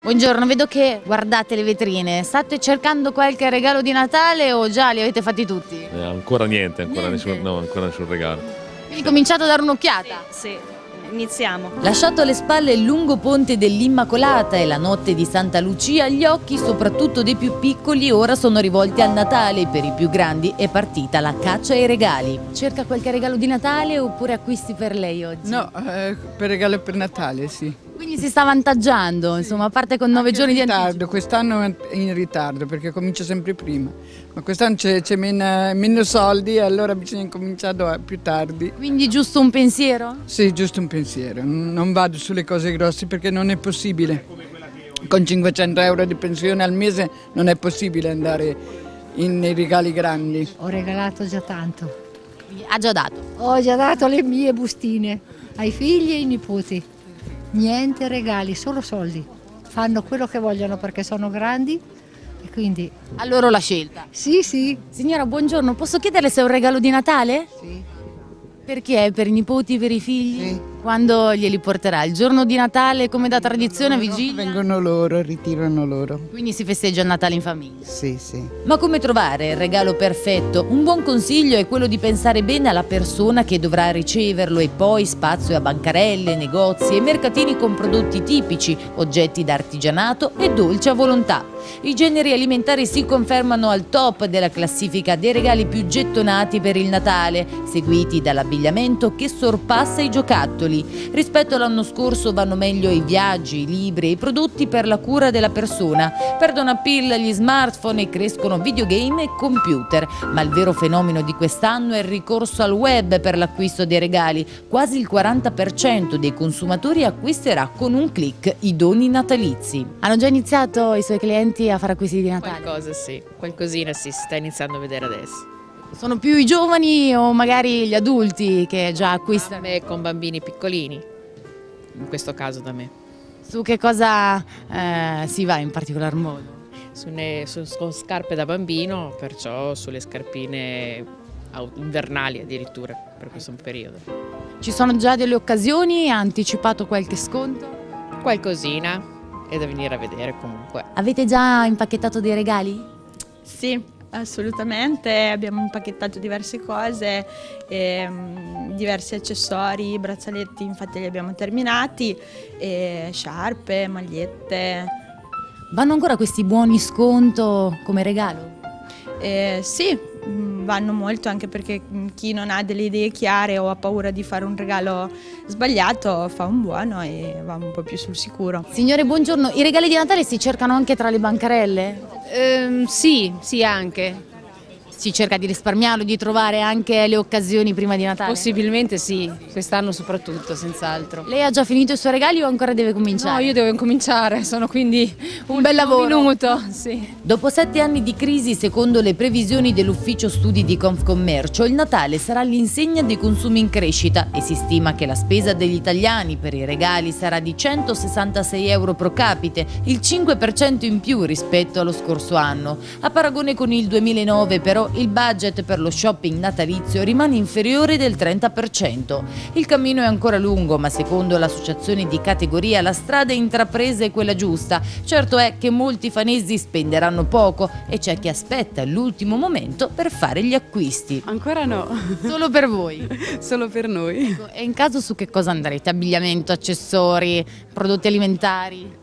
Buongiorno, vedo che guardate le vetrine. State cercando qualche regalo di Natale o già li avete fatti tutti? Ancora niente, ancora Niente? ancora nessun regalo. Quindi cominciate a dare un'occhiata. Sì, iniziamo. Lasciato alle spalle il lungo ponte dell'Immacolata e la notte di Santa Lucia, gli occhi, soprattutto dei più piccoli, ora sono rivolti al Natale. Per i più grandi è partita la caccia ai regali. Cerca qualche regalo di Natale oppure acquisti per lei oggi? No, per regalo per Natale, sì. Quindi si sta avvantaggiando, insomma, a parte con 9 giorni di anticipo. Ritardo, quest'anno è in ritardo perché comincia sempre prima, ma quest'anno c'è meno soldi e allora bisogna incominciare più tardi. Quindi giusto un pensiero? Sì, giusto un pensiero, non vado sulle cose grosse perché non è possibile. Con 500 euro di pensione al mese non è possibile andare in regali grandi. Ho regalato già tanto. Ha già dato. Ho già dato le mie bustine ai figli e ai nipoti. Niente regali, solo soldi. Fanno quello che vogliono perché sono grandi e quindi... A loro la scelta. Sì, sì. Signora, buongiorno, posso chiederle se è un regalo di Natale? Sì, Per chi è? Per i nipoti, per i figli? sì. Quando glieli porterà? Il giorno di Natale come da tradizione, vigilia? Vengono loro, ritirano loro. Quindi si festeggia il Natale in famiglia. Sì, sì. Ma come trovare il regalo perfetto? Un buon consiglio è quello di pensare bene alla persona che dovrà riceverlo e poi spazio a bancarelle, negozi e mercatini con prodotti tipici, oggetti d'artigianato e dolci a volontà. I generi alimentari si confermano al top della classifica dei regali più gettonati per il Natale, seguiti dall'abbigliamento che sorpassa i giocattoli. Rispetto all'anno scorso vanno meglio i viaggi, i libri e i prodotti per la cura della persona. Perdono appeal gli smartphone e crescono videogame e computer. Ma il vero fenomeno di quest'anno è il ricorso al web per l'acquisto dei regali. Quasi il 40% dei consumatori acquisterà con un click i doni natalizi. Hanno già iniziato i suoi clienti a fare acquisti di Natale? Qualcosa sì, qualcosina sì, si sta iniziando a vedere adesso. Sono più i giovani o magari gli adulti che già acquistano? Me con bambini piccolini, in questo caso da me. Su che cosa si va in particolar modo? Con scarpe da bambino, perciò sulle scarpine invernali addirittura per questo periodo. Ci sono già delle occasioni? Ha anticipato qualche sconto? Qualcosina è da venire a vedere comunque. Avete già impacchettato dei regali? Sì, assolutamente, abbiamo impacchettato diverse cose, diversi accessori, braccialetti infatti li abbiamo terminati, sciarpe, magliette. Vanno ancora questi buoni sconto come regalo? Sì, vanno molto anche perché chi non ha delle idee chiare o ha paura di fare un regalo sbagliato fa un buono e va un po' più sul sicuro. Signore, buongiorno, i regali di Natale si cercano anche tra le bancarelle? Sì, anche. Si cerca di risparmiarlo, di trovare anche le occasioni prima di Natale? Possibilmente sì, quest'anno soprattutto, senz'altro. Lei ha già finito i suoi regali o ancora deve No, cominciare? io devo incominciare, sono quindi Un bel lavoro. minuto, sì. Dopo 7 anni di crisi, secondo le previsioni dell'ufficio studi di Confcommercio, il Natale sarà all'insegna dei consumi in crescita e si stima che la spesa degli italiani per i regali sarà di 166 euro pro capite, il 5% in più rispetto allo scorso anno. A paragone con il 2009 però il budget per lo shopping natalizio rimane inferiore del 30%. Il cammino è ancora lungo, ma secondo l'associazione di categoria la strada intrapresa è quella giusta. Certo è che molti fanesi spenderanno poco e c'è chi aspetta l'ultimo momento per fare gli acquisti. Ancora no, Solo per voi. solo per noi. E in caso su che cosa andrete? Abbigliamento, accessori, prodotti alimentari?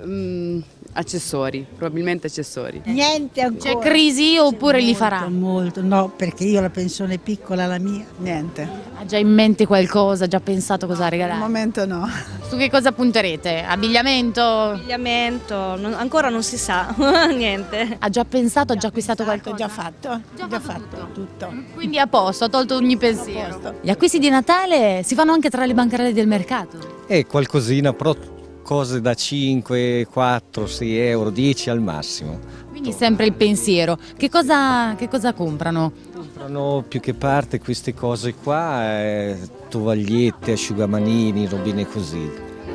Accessori, probabilmente accessori. Niente ancora. C'è crisi oppure li farà? Molto, no, perché io ho la pensione è piccola, la mia. Niente. Ha già in mente qualcosa? Ha già pensato cosa Al regalare? momento no. Su che cosa punterete? Abbigliamento? Abbigliamento, ancora non si sa, niente. Ha già pensato, ha già acquistato qualcosa? Già fatto, già fatto tutto. Quindi a posto, ha tolto ogni pensiero. Gli acquisti di Natale si fanno anche tra le bancarelle del mercato? Qualcosina, però cose da 5, 4, 6 euro, 10 al massimo. Quindi sempre il pensiero. Che cosa comprano? Comprano più che parte queste cose qua, tovagliette, asciugamanini, robine così.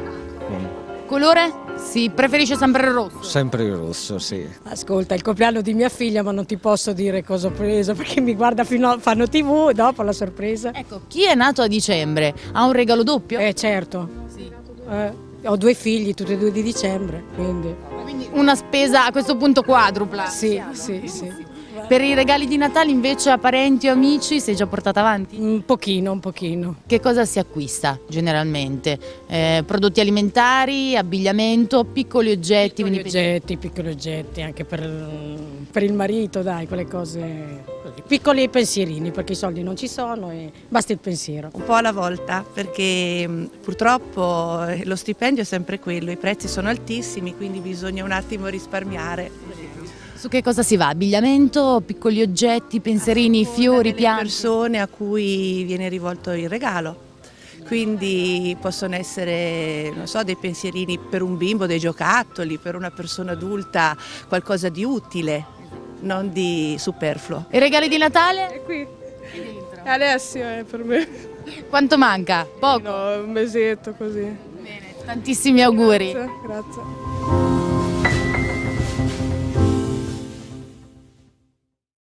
Colore? Si preferisce sempre il rosso? Sempre il rosso, sì. Ascolta, è il compleanno di mia figlia, ma non ti posso dire cosa ho preso perché mi guarda fino a fanno TV dopo la sorpresa. Ecco, chi è nato a dicembre ha un regalo doppio? Certo. Sì. Ho 2 figli, tutti e 2 di dicembre, quindi... Quindi una spesa a questo punto quadrupla. Sì, sì. Per i regali di Natale invece a parenti o amici sei già portata avanti? Un pochino. Che cosa si acquista generalmente? Prodotti alimentari, abbigliamento, piccoli oggetti? Piccoli oggetti, anche per il marito, dai, quelle cose così. Piccoli pensierini, perché i soldi non ci sono e basta il pensiero. Un po' alla volta, perché purtroppo lo stipendio è sempre quello, i prezzi sono altissimi, quindi bisogna un attimo risparmiare. Su che cosa si va? Abbigliamento, piccoli oggetti, pensierini, fiori, piante? Persone a cui viene rivolto il regalo, quindi possono essere, non so, dei pensierini per un bimbo, dei giocattoli, per una persona adulta qualcosa di utile, non di superfluo. E regali di Natale? È qui, è Alessio per me. Quanto manca? Poco? No, un mesetto così. Bene, tantissimi auguri. Grazie.